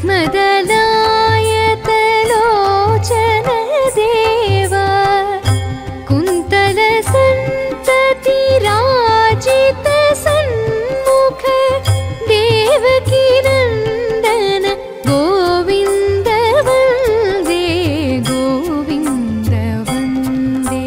पद्मदलायतलोचन देव कुन्तलसन्ततिराजित सन्मुख देवकीनन्दन गोविन्द वन्दे गोविन्द वन्दे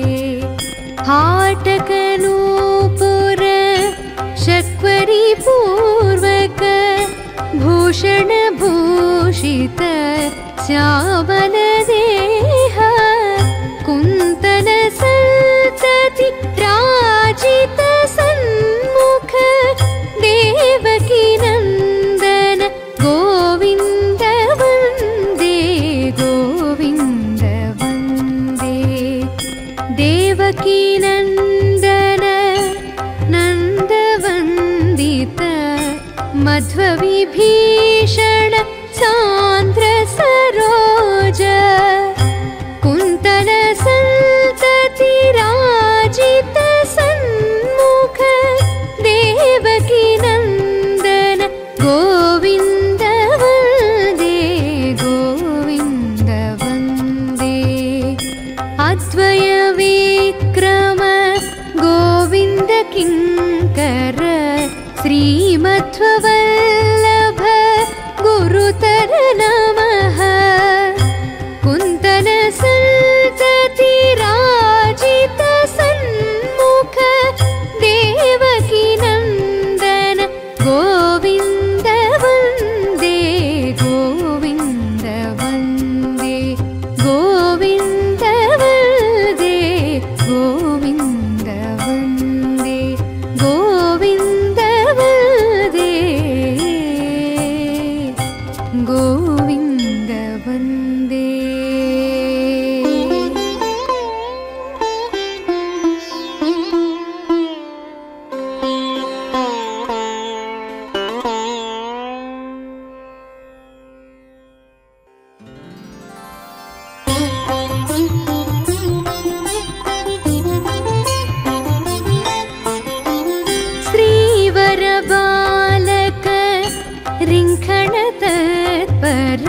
हाटकनूपुर शक्वरी पूर्वक भूषण भूषित श्यामल देह कुन्तल सन्तति राजित सन्मुख देवकी नन्दन गोविन्द वन्दे गोविन्द वन्दे देवकी नन्दन नन्दवन्दित मध्वविभीषण सान्द्र सरोज कुन्तल सन्तति राजित सन्मुख देवकी नन्दन गोविन्द वन्दे गोविन्द वन्दे अद्वय विक्रम गोविन्द किङ्कर श्रीमध्ववल्लभ गुरुतर नमः कुन्तल सन्तति राजित सन्मुख देवकी नन्दन गोविन्द वन्दे गोविन्द वन्दे गोविन्द वन्दे गोविन्द वन्दे गोविन्द वन्दे गोविन्द वन्दे श्रीवर बालक रिङ्खण तत्पर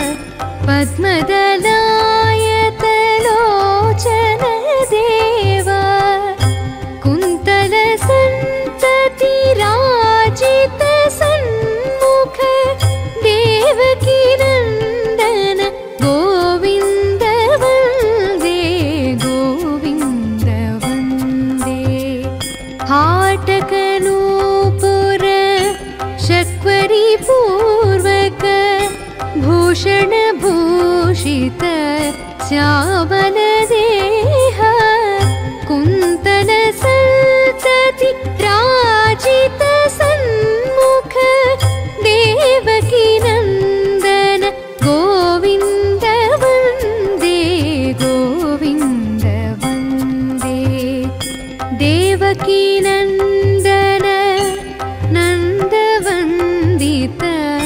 पद्मदलायतलोचन देव कुन्तल सन्तति राजित सन्मुख देवकी नन्दन गोविन्द वन्दे गोविन्द वन्दे हाटकनूपुर शक्वरी पूर्वक भूषण भूषित श्यामल देह कुन्तल सन्तति राजित सन्मुख देवकी नन्दन गोविन्द वन्दे गोविन्द वन्दे देवकी नन्दन नन्दवन्दित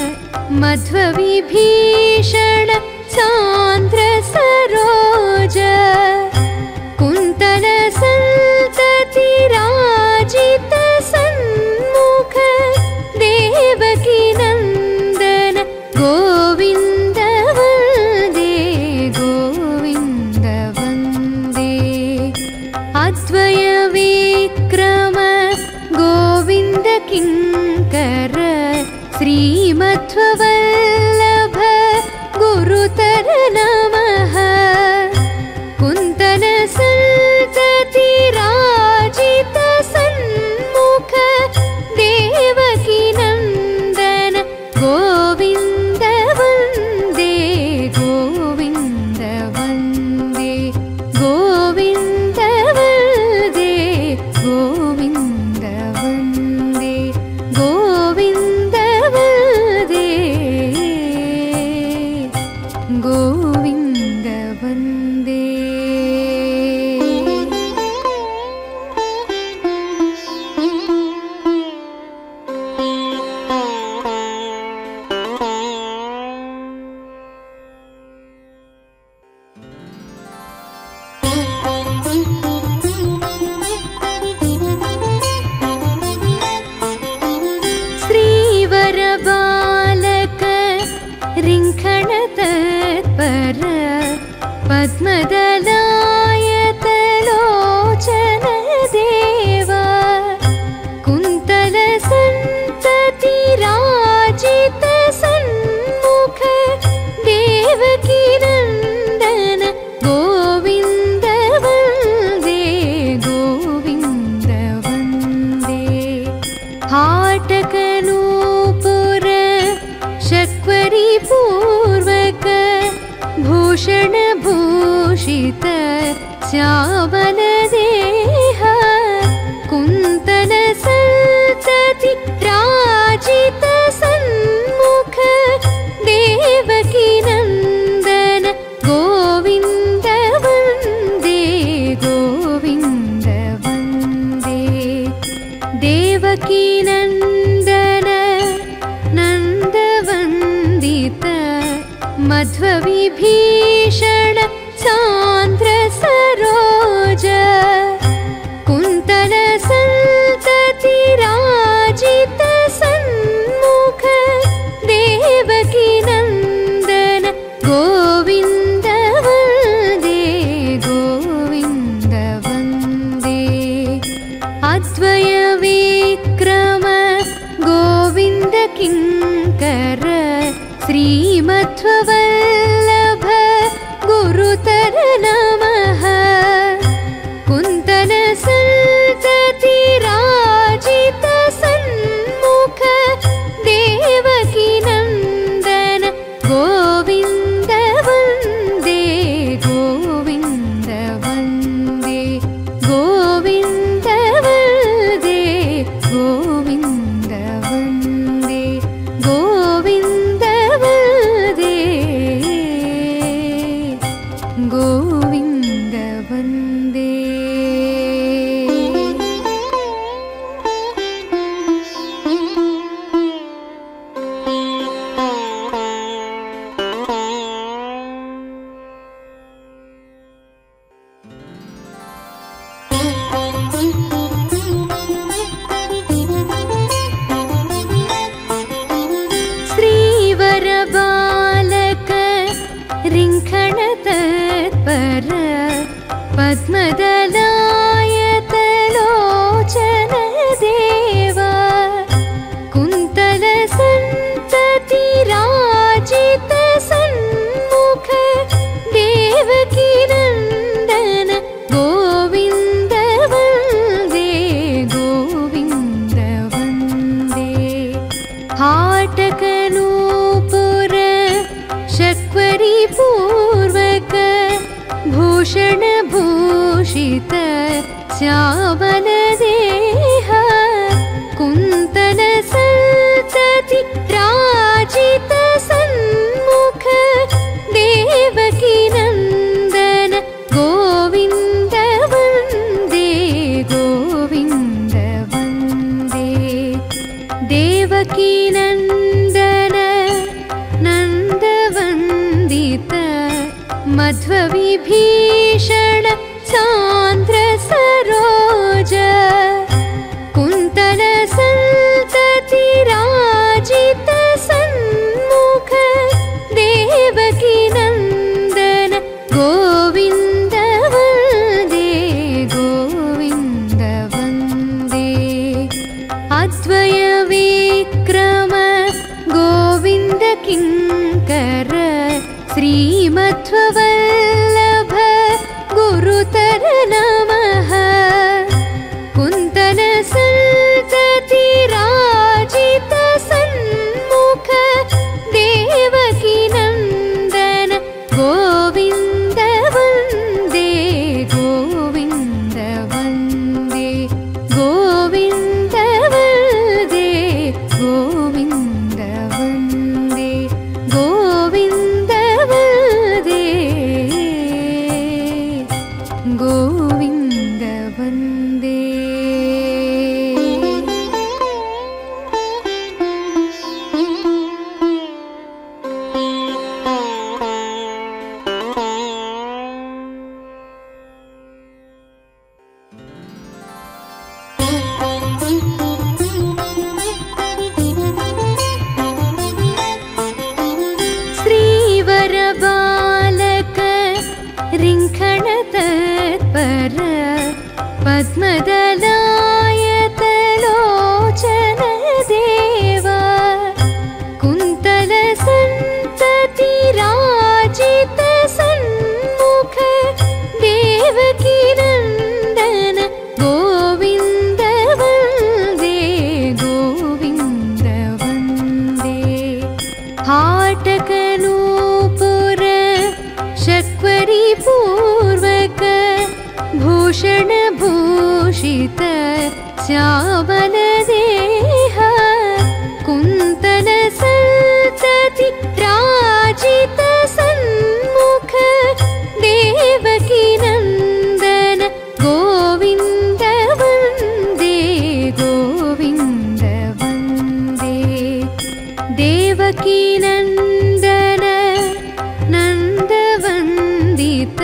मध्वविभीषण सान्द्र सरोज कुन्तल सन्तति राजित सन्मुख देवकी नन्दन गोविन्द वन्दे गोविन्द वन्दे अद्वय विक्रम गोविन्द किङ्कर श्रीमध्ववल्लभ गुरुतर नमः कुन्तल सन्तति राजित सन्मुख देवकी नन्दन गोविन्द वन्दे गोविन्द वन्दे गोविन्द वन्दे गोविन्द वन्दे गोविन्द वन्दे श्यामलदेह कुन्तल सन्तति राजित सन्मुख देवकी नन्दन गोविन्द वन्दे गोविन्द वन्दे देवकी नन्दन नन्दवन्दित मध्वविभीषण सान्द्र सरोज कुन्तल सन्तति राजित सन्मुख देवकी नन्दन गोविन्द वन्दे गोविन्द वन्दे अद्वय विक्रम गोविन्द किङ्कर श्रीमध्ववल्लभ गुरुतर नमः कुन्तल सन्तति राजित सन्मुख देवकी नन्दन गोविन्द वन्दे गोविन्द वन्दे गोविन्द वन्दे गोविन्द वन्दे गोविन्द वन्दे गोविन्द वन्दे श्रीवर बालक रिङ्खण तत्पर पद्मदलायत लोचन देवा कुन्तल सन्तति राजित सन्मुख देवकी नन्दन गोविन्द वन्दे गोविन्द वन्दे हाटकनूपुर शक्वरी पूर्वक भूषण भूषित श्यामलदेह कुन्तल सन्तति राजित सन्मुख देवकी नन्दन गोविन्द वन्दे गोविन्द वन्दे देवकी नन्दन नन्दवन्दित मध्वविभीषण सान्द्र सरोज कुन्तल सन्तति राजित सन्मुख देवकी नन्दन गोविन्द वन्दे गोविन्द वन्दे अद्वय विक्रम गोविन्द किङ्कर श्रीमध्ववल्लभ गुरुतर नमः कुन्तल सन्तति राजित सन्मुख देवकी नन्दन गोविन्द वन्दे गोविन्द वन्दे गोविन्द वन्दे गोविन्द वन्दे गोविन्द वन्दे गोविन्द वन्दे श्रीवर बालक रिङ्खण तत्पर पद्मदलायत लोचन देवा कुन्तल सन्तति राजित सन्मुख देवकी नन्दन गोविन्द वन्दे गोविन्द वन्दे हाटकनूपुर शक्वरी पूर्वक विराजित श्यामलदेह कुन्तल सन्तति राजित सन्मुख देवकी नन्दन गोविन्द वन्दे गोविन्द वन्दे देवकी नन्दन नन्दवन्दित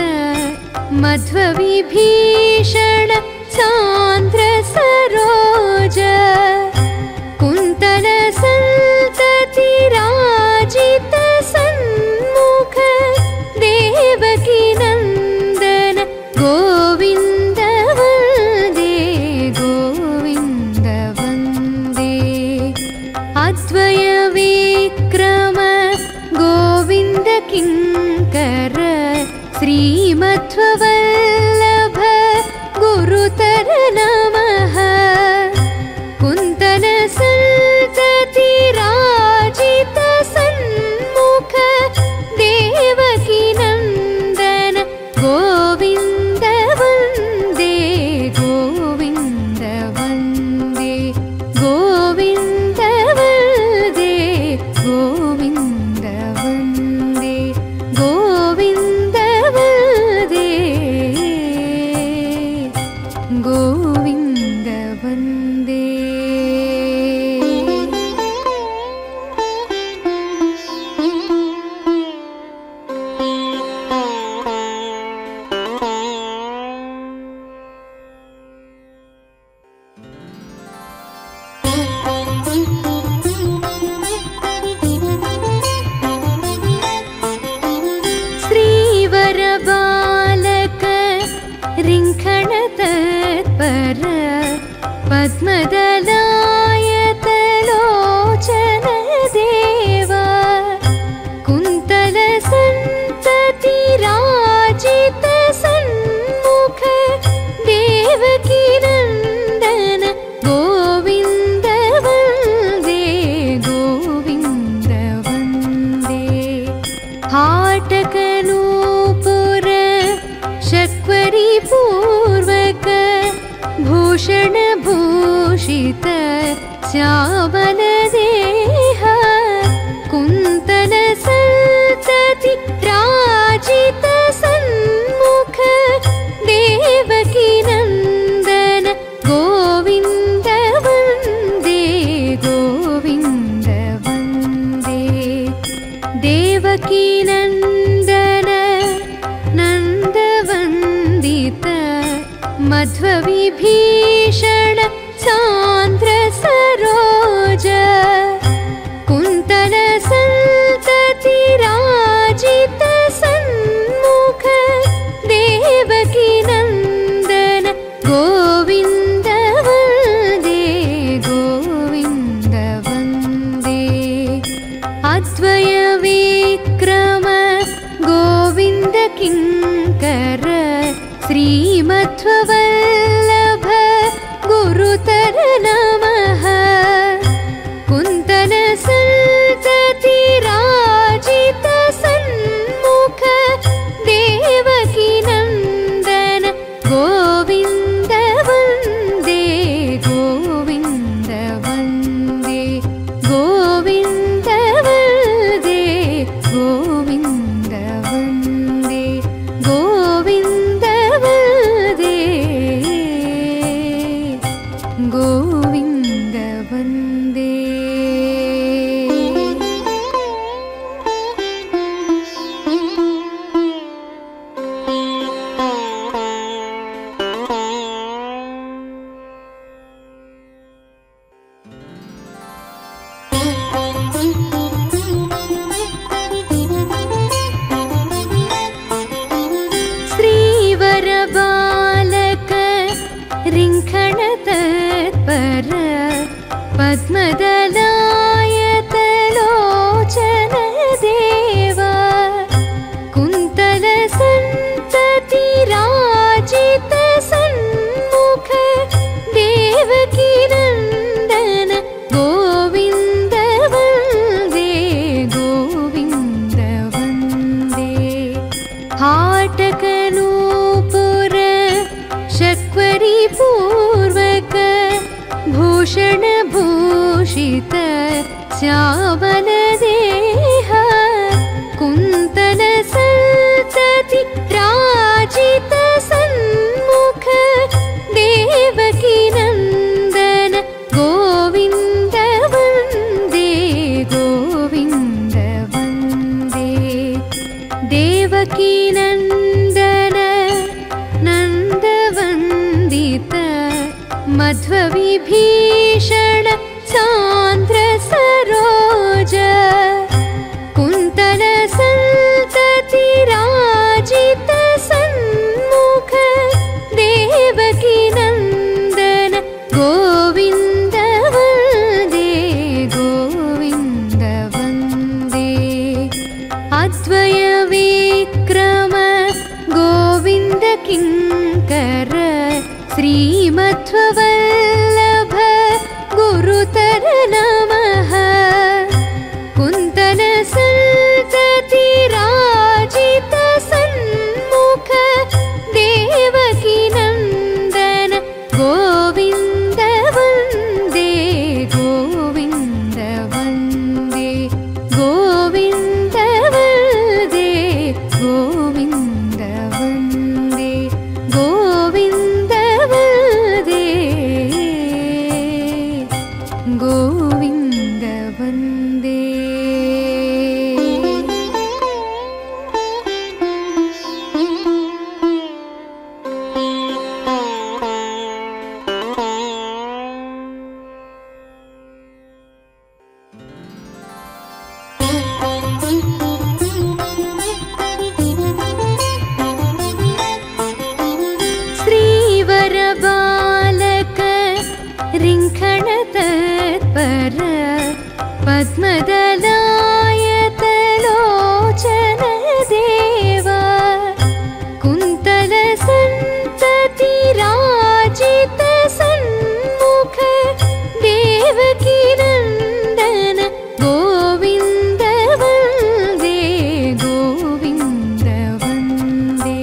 मध्वविभीषण सान्द्र सरोज कुन्तल सन्तति राजित सन्मुख देवकी नन्दन गोविन्द वन्दे गोविन्द वन्दे अद्वय विक्रम गोविन्द किङ्कर श्रीमध्ववल्लभ गुरुतर नमः कुन्तल सन्तति राजित सन्मुख देवकी नन्दन गोविन्द वन्दे गोविन्द वन्दे गोविन्द वन्दे गोविन्द वन्दे गोविन्द वन्दे गोविन्द वन्दे श्रीवर बालक रिङ्खण तत्पर पद्मदलायत लोचन देवा कुन्तल सन्तति राजित सन्मुख देवकी नन्दन गोविन्द वन्दे गोविन्द वन्दे हाटकनूपुर शक्वरी पूर्वक भूषण भूषित श्यामलदेह कुन्तल सन्तति राजित सन्मुख देवकी नन्दन गोविन्द वन्दे गोविन्द वन्दे देवकी नन्दन नन्दवन्दित मध्वविभीषण सान्द्र सरोज कुन्तल सन्तति राजित सन्मुख देवकी नन्दन गोविन्द वन्दे गोविन्द वन्दे अद्वय विक्रम गोविन्द किङ्कर श्रीमध्ववल्लभ गुरुतर नमः कुन्तल सन्तति राजित सन्मुख देवकी नन्दन गोविन्द वन्दे गोविन्द वन्दे गोविन्द वन्दे गोविन्द वन्दे गोविन्द वन्दे गोविन्द वन्दे श्रीवर बालक रिङ्खण तत्पर पद्मदलायत लोचन देवा कुन्तल सन्तति राजित सन्मुख देवकी नन्दन गोविन्द वन्दे गोविन्द वन्दे हाटकनूपुर शक्वरी पूर्व भूषणभूषित श्यामलदेह कुन्तलसन्तति राजित सन्मुख देवकी नन्दन गोविन्द वन्दे गोविन्द वन्दे देवकी नन्दन नन्दवन्दित मध्वविभीषण सान्द्र सरोज कुन्तलसन्तति राजित सन्मुख देवकी नन्दन गोविन्द वन्दे गोविन्द वन्दे अद्वय विक्रम गोविन्द किङ्कर श्रीमध्ववल्लभ गुरुतर नमः कुन्तलसन्तति राजित सन्मुख देवकी नन्दन गोविन्द वन्दे गोविन्द वन्दे गोविन्द वन्दे गोविन्द वन्दे गोविन्द वन्दे गोविन्द वन्दे श्रीवर बालक रिङ्खण तत्पर पद्मदलायत लोचन देवा कुन्तलसन्तति राजित सन्मुख देवकी नन्दन गोविन्द वन्दे गोविन्द वन्दे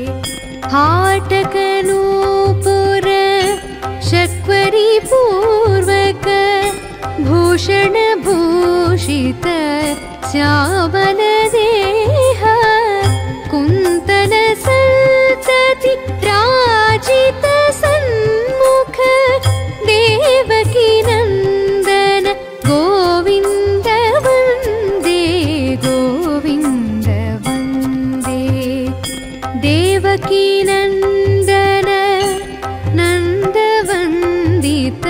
हाटकनूपुर शक्वरी पूर्वक भूषण भूषित श्यामलदेह कुन्तलसन्तति राजित सन्मुख देवकी नन्दन गोविन्द वन्दे गोविन्द वन्दे देवकी नन्दन नन्दवन्दित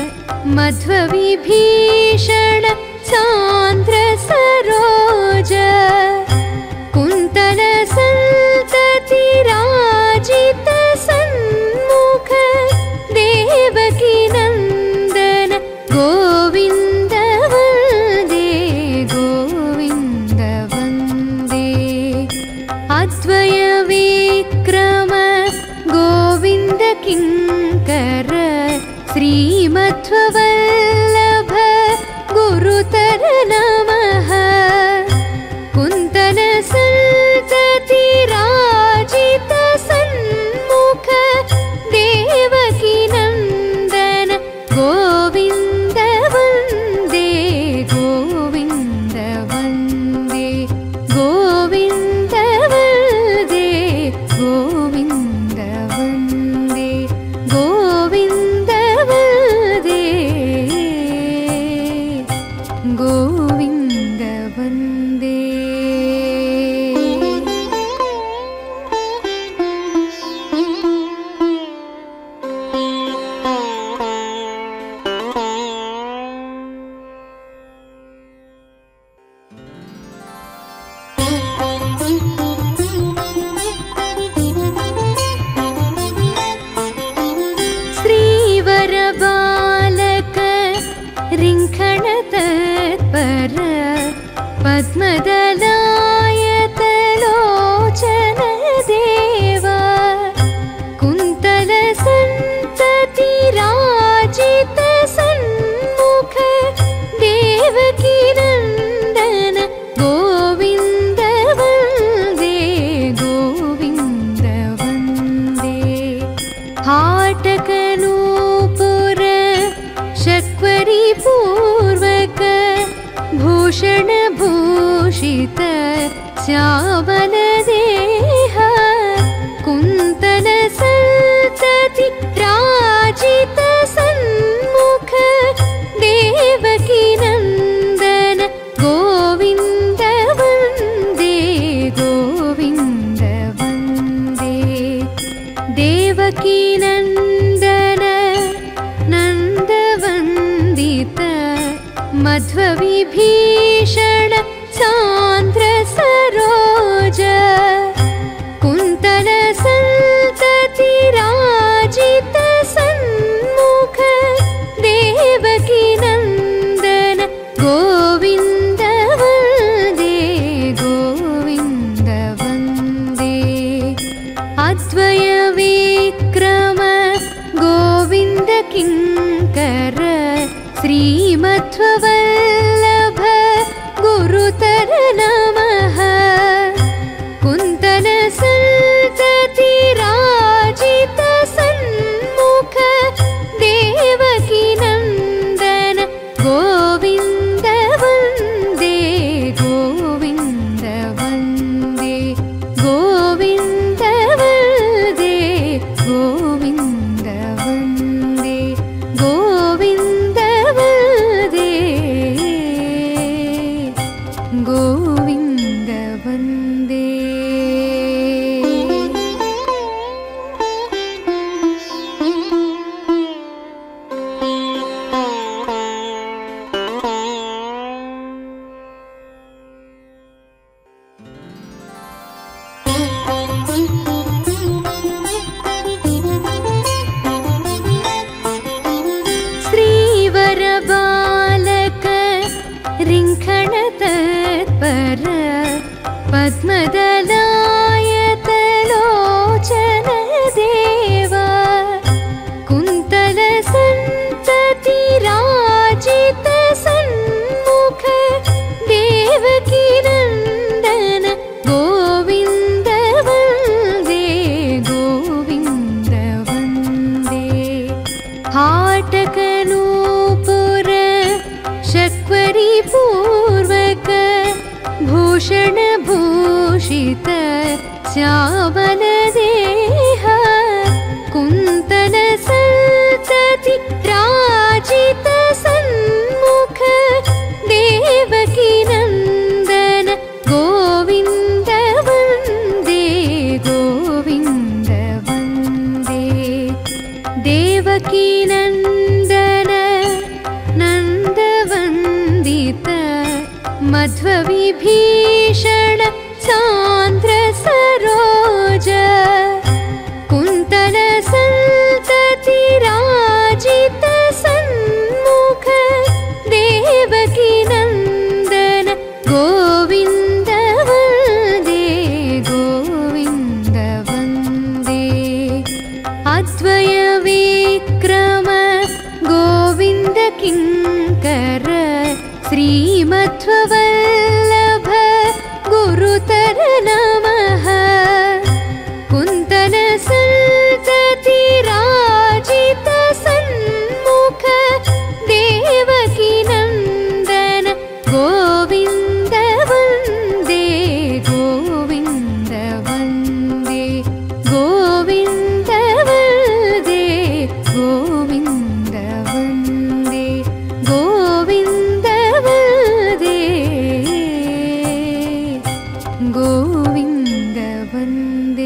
मध्वविभीषण सान्द्र सरोज कुन्तलसन्तति राजित सन्मुख देवकी नन्दन गोविन्द वन्दे गोविन्द वन्दे अद्वय विक्रम गोविन्द किङ्कर श्रीमध्ववल्लभ गुरुतर नमः कुन्तलसन्तति राजित सन्मुख देवकी नन्दन गोविन्द वन्दे गोविन्द वन्दे गोविन्द वन्दे गोविन्द वन्दे गोविन्द वन्दे गोविन्द वन्दे श्रीवर बालक रिङ्खण तत्पर पद्मदलायत लोचन देवा कुन्तलसन्तति राजित सन्मुख देवकी नन्दन गोविन्द वन्दे गोविन्द वन्दे हाटकनूपुर श्यामलदेह कुन्तलसन्तति राजित सन्मुख देवकी नन्दन गोविन्द वन्दे गोविन्द वन्दे देवकी नन्दन नन्दवन्दित मध्वविभीषण सान्द्र सरोज कुन्तलसन्तति राजित सन्मुख देवकी नन्दन गोविन्द वन्दे गोविन्द वन्दे अद्वय विक्रम गोविन्द किङ्कर श्रीमध्ववल्लभ गुरुतर नमः कुन्तलसन्तति राजित सन्मुख देवकी नन्दन गोविन्द वन्दे गोविन्द वन्दे गोविन्द वन्दे गोविन्द वन्दे गोविन्द वन्दे गोविन्द वन्दे श्रीवरबालक रिङ्खण तत्पर पद्मदलायत लोचन देवा कुन्तलसन्तति राजित सन्मुख देवकी नन्दन गोविन्द वन्दे गोविन्द वन्दे हाटकनूपुर शक्वरी पूर्वक भूषण भूषित श्यामलदेह कुन्तलसन्तति राजित सन्मुख देवकी नन्दन गोविन्द वन्दे गोविन्द वन्दे देवकी नन्दन नन्दवन्दित मध्वविभीषण सान्द्र सरोज कुन्तलसन्तति राजित सन्मुख देवकी नन्दन गोविन्द वन्दे गोविन्द वन्दे अद्वय विक्रम गोविन्द किङ्कर श्रीमध्ववल्लभ गुरुतर नमः कुन्तलसन्तति राजित सन्मुख देवकी नन्दन गोविन्द वन्दे गोविन्द वन्दे गोविन्द वन्दे गोविन्द वन्दे गोविन्द वन्दे गोविन्द वन्दे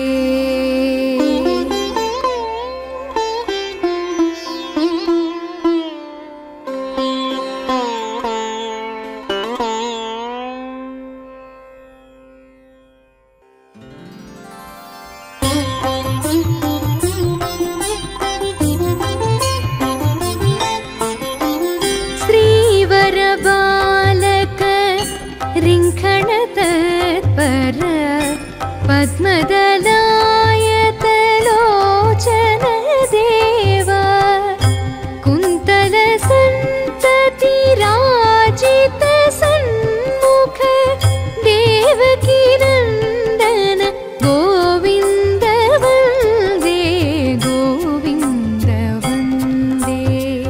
श्रीवरबालक रिङ्खण तत्पर पद्मदलायत लोचन देवा कुन्तलसन्तति राजित सन्मुख देवकी नन्दन गोविन्द वन्दे गोविन्द वन्दे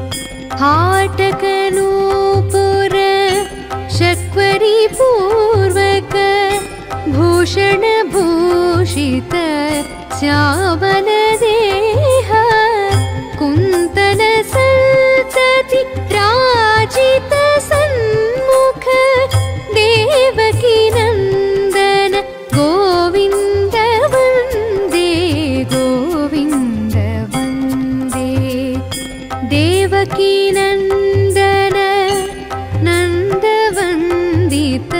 हाटकनूपुर शक्वरी पूर्व श्यामलदेह कुन्तल सन्तति राजित सन्मुख देवकी नन्दन गोविन्द वन्दे गोविन्द वन्दे देवकी नन्दन नन्दवन्दित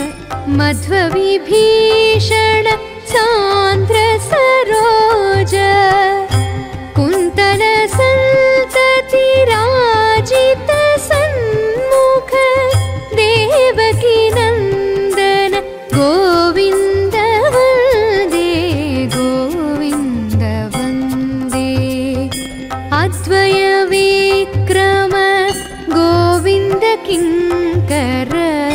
मध्वविभीषण सान्द्र सरोज कुन्तल सन्तति राजित सन्मुख देवकी नन्दन गोविन्द वन्दे गोविन्द वन्दे अद्वय विक्रम गोविन्द किङ्कर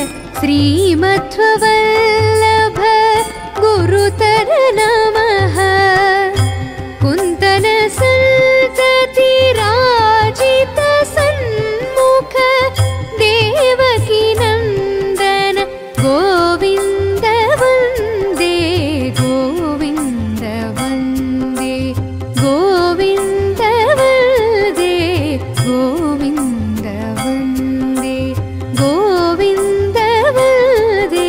श्रीमध्ववल्लभ गुरुतर नमः कुन्तल सन्तति राजित सन्मुख देवकी नन्दन गोविन्द वन्दे गोविन्द वन्दे गोविन्द वन्दे गोविन्द वन्दे गोविन्द वन्दे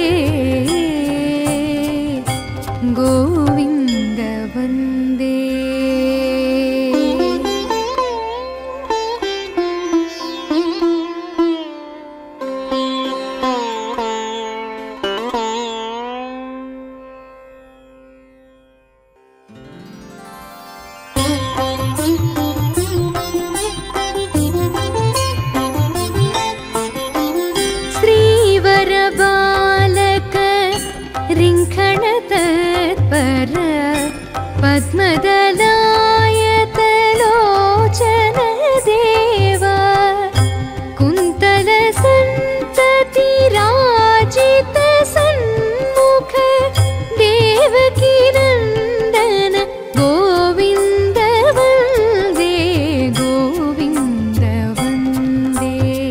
गोविन्द वन्दे श्रीवर बालक रिङ्खण तत्पर पद्मदलायत लोचन देव कुन्तल सन्तति राजित सन्मुख देवकी नन्दन गोविन्द वन्दे गोविन्द वन्दे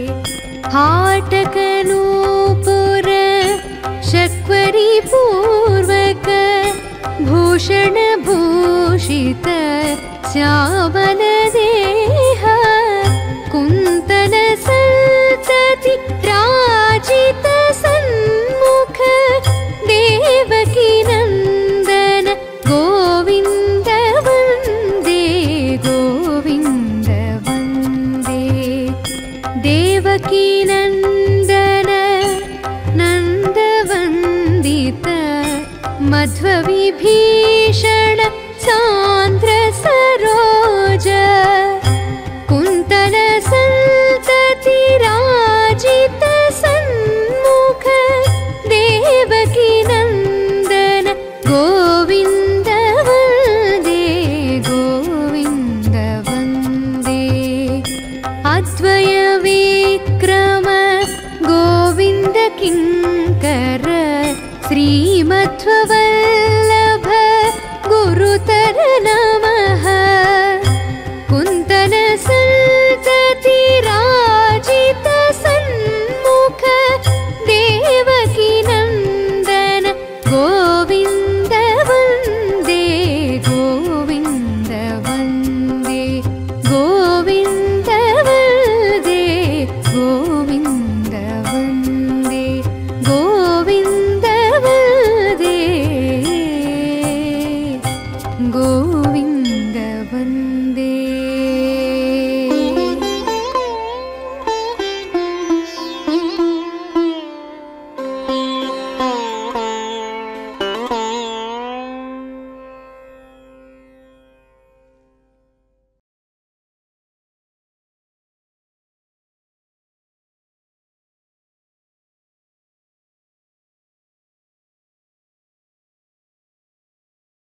हाटकनूपुर शक्वरी पूर्वक भूषण भूषित श्यामलदेह कुन्तल सन्तति राजित सन्मुख देवकी नन्दन गोविन्द वन्दे गोविन्द वन्दे देवकी नन्दन नन्दवन्दित मध्वविभीषण सान्द्र सरोज कुन्तल सन्तति राजित सन्मुख देवकी नन्दन गोविन्द वन्दे गोविन्द वन्दे अद्वय विक्रम गोविन्द किङ्कर श्रीमध्ववल्लभ